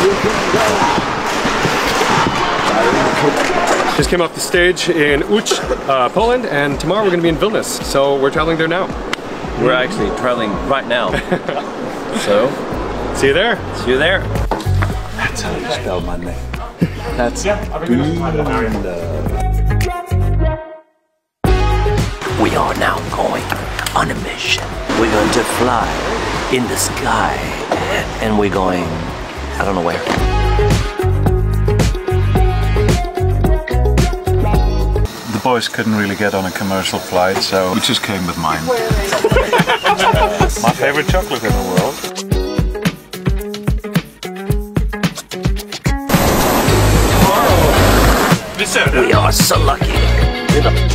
Just came off the stage in Łódź, Poland, and tomorrow we're going to be in Vilnius, so we're traveling there now. We're actually traveling right now. So, see you there. See you there. That's how you spell my name. That's We are now going on a mission. We're going to fly in the sky, and we're going, I don't know where. The boys couldn't really get on a commercial flight, so we just came with mine. My favorite chocolate in the world. We are so lucky.